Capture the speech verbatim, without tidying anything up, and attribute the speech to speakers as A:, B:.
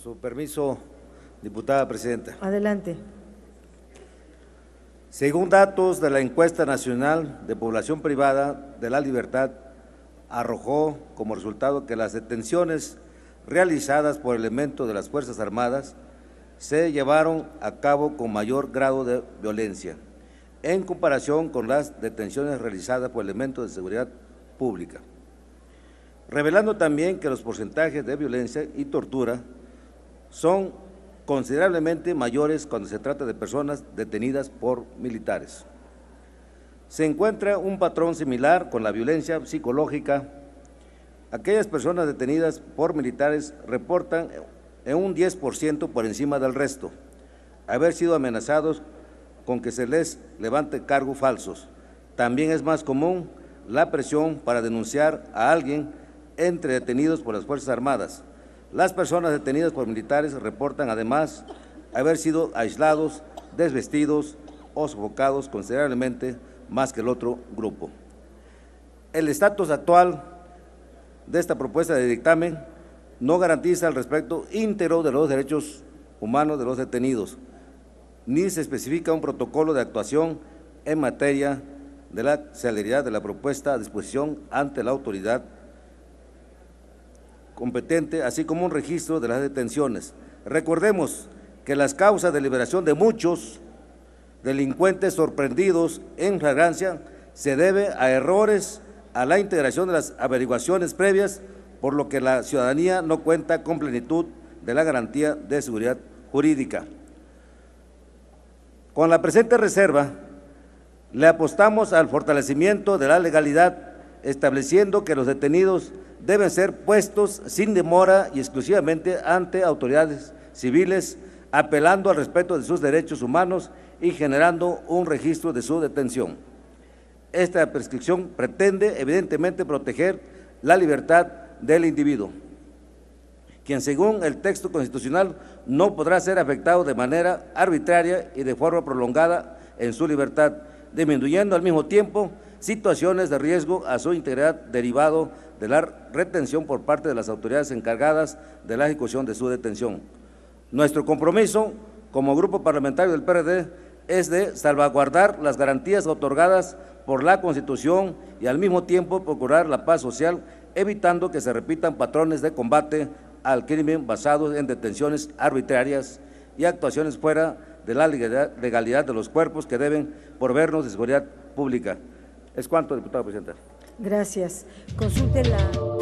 A: su permiso, diputada presidenta.
B: Adelante.
A: Según datos de la Encuesta Nacional de Población Privada de la Libertad, arrojó como resultado que las detenciones realizadas por elementos de las Fuerzas Armadas se llevaron a cabo con mayor grado de violencia, en comparación con las detenciones realizadas por elementos de seguridad pública, revelando también que los porcentajes de violencia y tortura son considerablemente mayores cuando se trata de personas detenidas por militares. Se encuentra un patrón similar con la violencia psicológica. Aquellas personas detenidas por militares reportan en un diez por ciento por encima del resto haber sido amenazados con que se les levante cargos falsos. También es más común la presión para denunciar a alguien entre detenidos por las Fuerzas Armadas. Las personas detenidas por militares reportan además haber sido aislados, desvestidos o sofocados considerablemente más que el otro grupo. El estatus actual de esta propuesta de dictamen no garantiza el respeto íntegro de los derechos humanos de los detenidos, ni se especifica un protocolo de actuación en materia de la celeridad de la propuesta a disposición ante la autoridad competente, así como un registro de las detenciones. Recordemos que las causas de liberación de muchos delincuentes sorprendidos en flagrancia se debe a errores a la integración de las averiguaciones previas, por lo que la ciudadanía no cuenta con plenitud de la garantía de seguridad jurídica. Con la presente reserva, le apostamos al fortalecimiento de la legalidad, estableciendo que los detenidos deben ser puestos sin demora y exclusivamente ante autoridades civiles, apelando al respeto de sus derechos humanos y generando un registro de su detención. Esta prescripción pretende evidentemente proteger la libertad del individuo, quien según el texto constitucional no podrá ser afectado de manera arbitraria y de forma prolongada en su libertad, disminuyendo al mismo tiempo situaciones de riesgo a su integridad derivado de la retención por parte de las autoridades encargadas de la ejecución de su detención. Nuestro compromiso como grupo parlamentario del P R D es de salvaguardar las garantías otorgadas por la Constitución y al mismo tiempo procurar la paz social, evitando que se repitan patrones de combate al crimen basados en detenciones arbitrarias y actuaciones fuera de la legalidad de los cuerpos que deben proveernos de seguridad pública. Es cuanto, diputada presidenta.
B: Gracias. Consulte la…